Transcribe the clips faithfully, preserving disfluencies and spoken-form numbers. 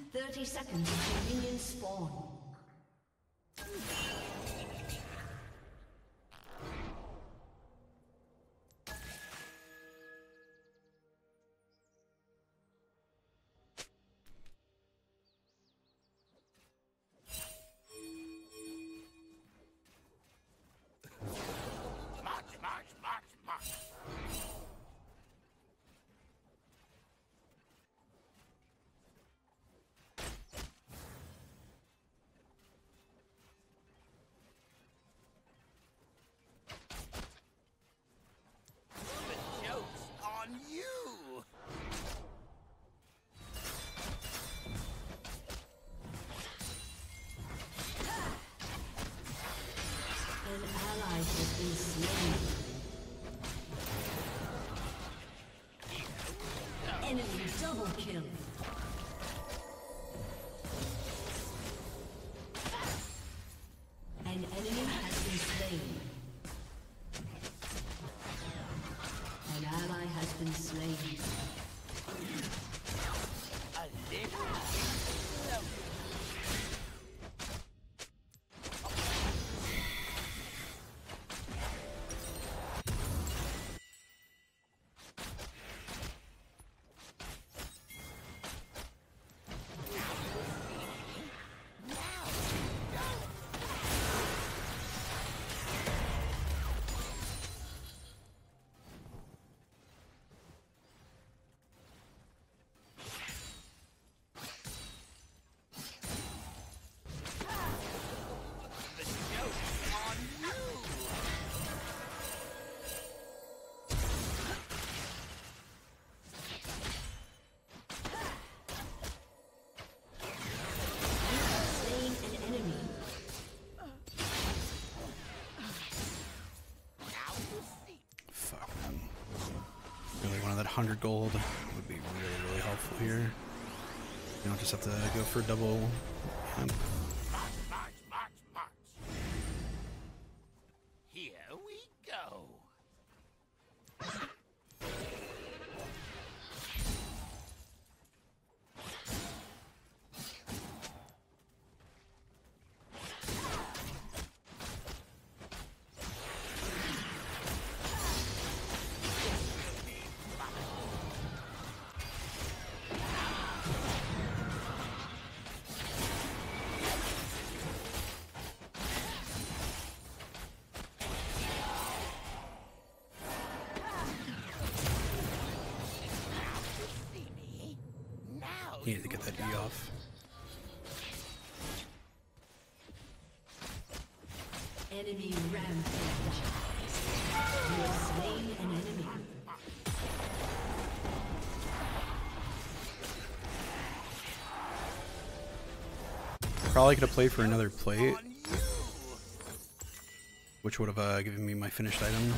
thirty seconds until minions spawn. Enemy double kill. An enemy has been slain. An ally has been slain. That one hundred gold would be really, really helpful here. You don't just have to go for double. Um, Here we go. You need to get that E off. Enemy rampage. You have slain an enemy. Probably could have played for another plate, which would have uh, given me my finished item.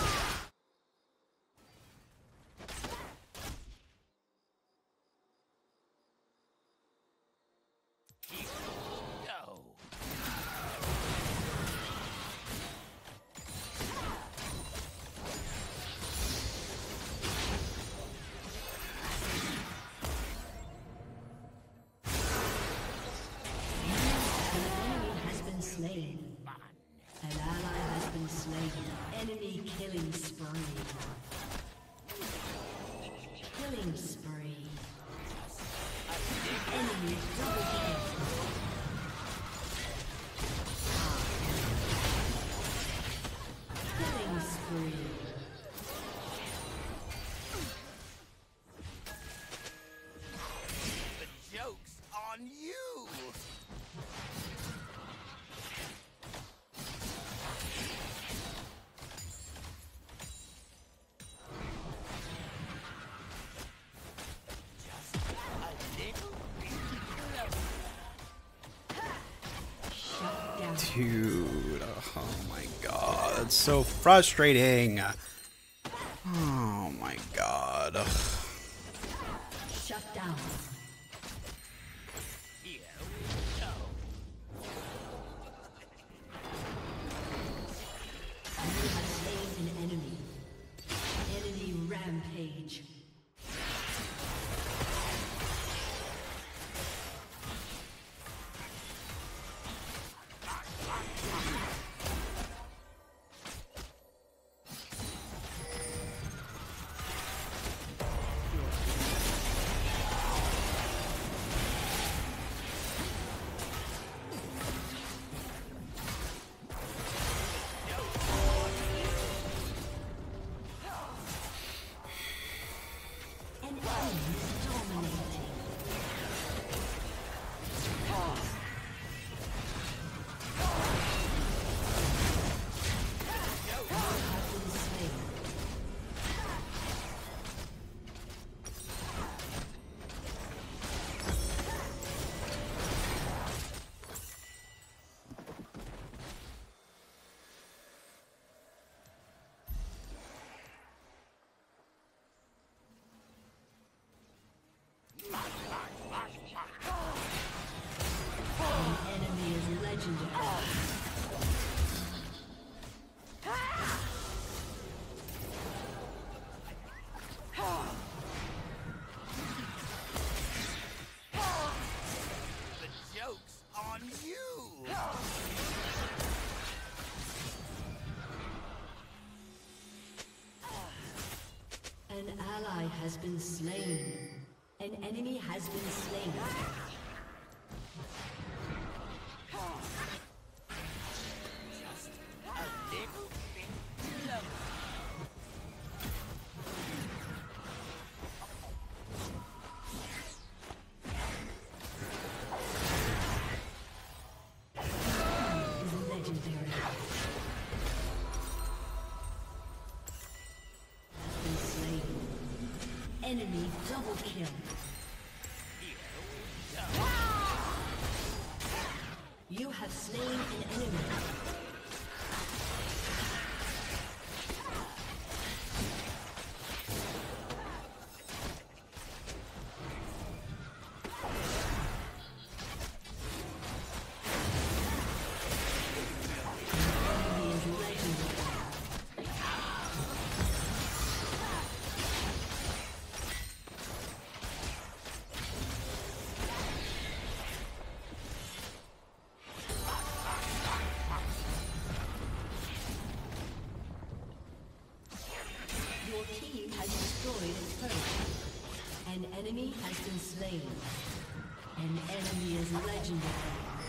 An ally has been slain. Enemy killing spree. Killing spree. Enemy double kill. Killing spree. The joke's on you. Dude, oh my god, that's so frustrating. Oh my god. Shut down. Here we go. You have slain an enemy. Enemy rampage. ally has been slain. An enemy has been slain. Enemy double kill. You have slain an enemy. An enemy has been slain. An enemy is legendary.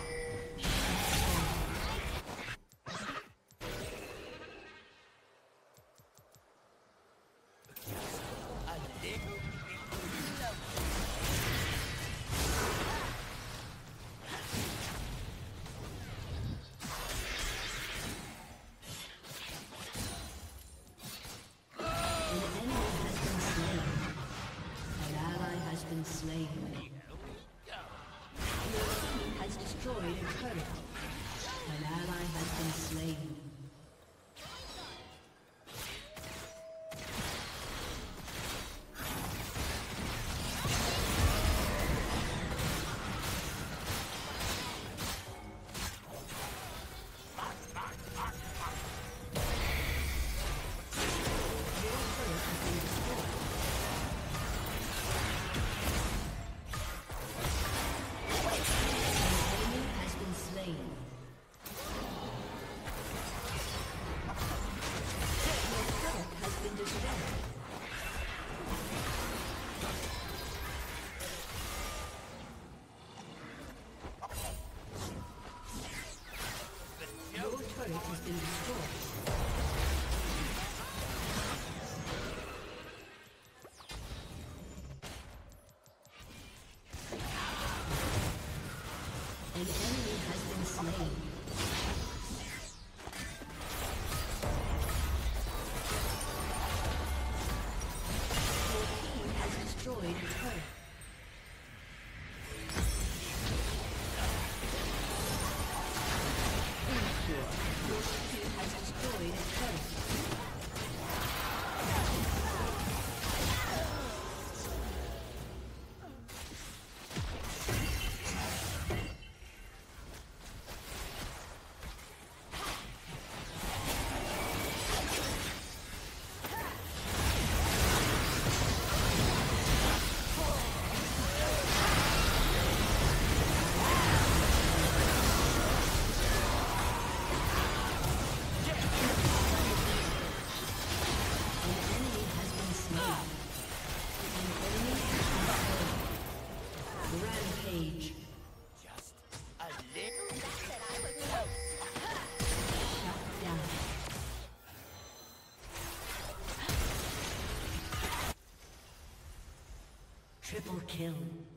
Slain. Your team has destroyed a turret. An ally has been slain. An enemy has been slain. Your team has destroyed a turret. Your team has destroyed a turret. Triple kill.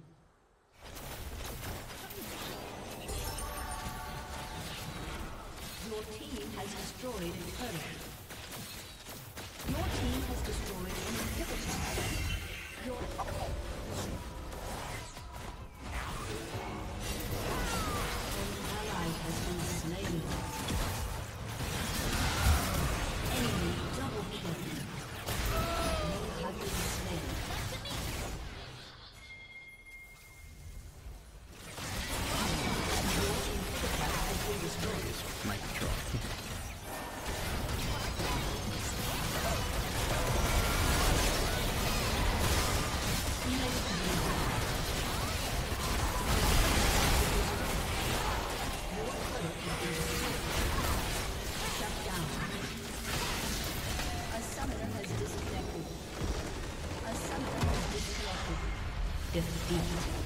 Your team has destroyed a turret. Your team has destroyed an inhibitor. Your an ally has been slain. Enemy double kill. You have been slain. My control. A summoner has disconnected. A Defeat.